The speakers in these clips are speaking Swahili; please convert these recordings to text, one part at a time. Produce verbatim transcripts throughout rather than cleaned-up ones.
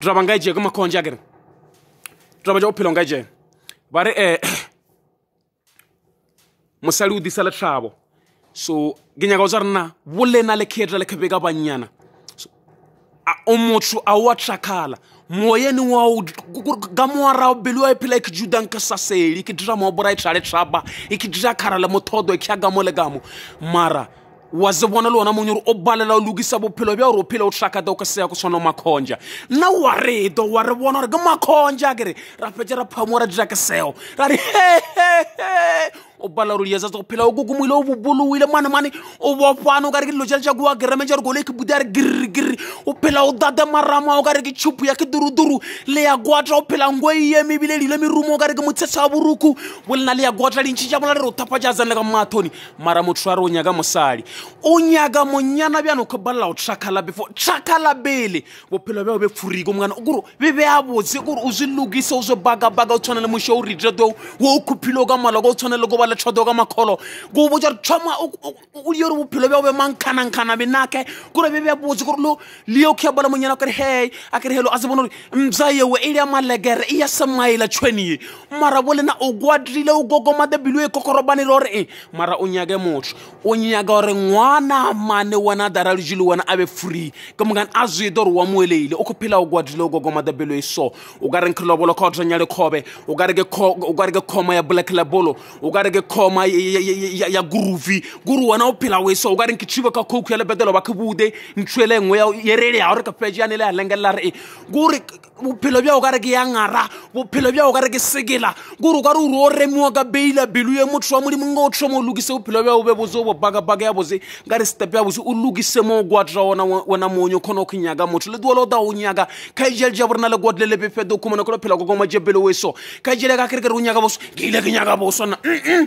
draba ngaje kuma konja gere draba jo pilo ngaje bare eh musali udisala trabo so ginya ga uzarna bulle na le khedra le khebega banyana so a omotho a wa trakala moyeni wa ga moara belu e pila ke judan ka saseli ke dira mo bora e trale traba e ke dira kharala mothodo e kyaga mo le gamo mara wazibona lona munyuru obalela ulugisa bophelo bya ro phela o traka do ka se ya go sona makhonja na ware do ware bona re ga makhonja gere ra fetse ra phamora dira ka seo ra ri he he o bala ro yeza go phela o gugumile o bubuluwile mana mane o bopana o ka re ke lo tjha go gere me jare go le ke budare gir gir o phela o dada marama o ka re ke chupu ya ke duruduru le ya gwatla o phela ngwe ye mebile le merumo o ka re ke motsetsa buruku bolna le ya gwatla lintshi ja bola re ro tapa ja zanela ka mathoni mara motho a re o nyaga mosali o nyaga monyana bjano ko balla o trakala before trakala bele bophelo bja o be furiko mngana guru be be a botse guru o zilugise o zo baga baga o tshwana le mosho o ridre do wo o khupilo ka mala go tshwana le go ba le tshodo ka makholo go bo ja tshoma o yero bophelo bja o be mankana nkana be nake guru be be a botse guru lo le o khya bala monyana ka re hey a ke re hello a se bona mzaye we ile ya malegere e ya samaila tshweni mara bolena o gwadrile o gogoma de bilu e kokorobane lo re mara o nyage motho o nyaga o re ngwana mane wana dara lujilo wana abe free kamgan azidor wa moelele o kophela o gwadile o gogoma de belo eso o ga re nkhlo bolo khotsa nyale khobe o ga re ke o ga re ke khoma ya black labolo o ga re ke khoma ya groovy guru wana o phela we so o ga re nkitshiba ka coke ya le bedelo ba khubude ntshwele ngwe ya yerele ya re ka peja ne le ya lengela re guru bophelo bja o ga re ke ya ngara bophelo bja o ga re ke segela guru ga re o remo ka beila bilu ye motho wa modimo ngo tshomo lugise bophelo bja o be bozo bo baga baga ya boze ngare step ya boze o lugise mo gwatra wona wona monyo khono khinyaga motho le duolo da o nyaga kaijel jabrna le godle le befe do kuma ko phela go go majebelo weso kaijele ka kere ke o nyaga boso ke ile ke nyaga boso na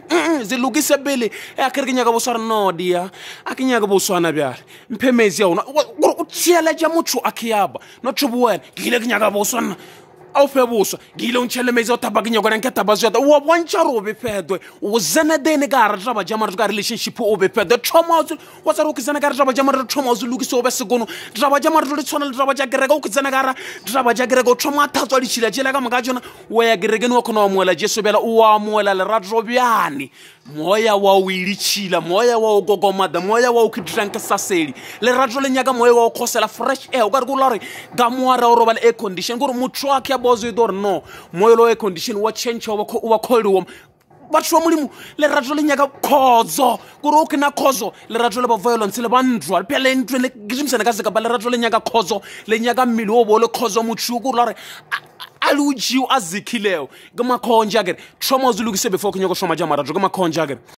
ze lugise bele ya kere ke nyaga boso no dia a ke nyaga boso na bya mphemezi ya ona o tshela ja motho akiyaba no tshubuwena ke ile ke nyaga boso na au febuso gile untshele mezi o tabakinyo gona nke tabazo ya wa bontsha ro be fedwe o zena dene ga ra traba jama ka relationship o be fedwe trauma o tsara o kizana ka traba jama re trauma o lukiso o be segono traba jama re tshwana le traba ja gereka o kizana ka ra traba ja gereka o trauma thatswa di tshila jela ka mga jona o ya gerekeni o khona wa moela jesu bela o wa moela le ratro byane moya wa o ilitshila moya wa o gogomada moya wa o kidranka saseli le ratro le nyaka moya wa o khosela fresh air o ka re go lore ga moara o roba le air condition go re motho a kya bozo idor no moyo air condition wa change wa wa cold warm batho wa modimo le ratlo le nyaka khozo gore o kena khozo le ratlo le ba violence le ba ndwa le pele ntwe le gimsana ka se ka ba le ratlo le nyaka khozo le nyaka mmili o bo le khozo motho go lore aluji azikileo gama khonja gere trauma zulugise before kunyoko shoma jamara gama khonja gere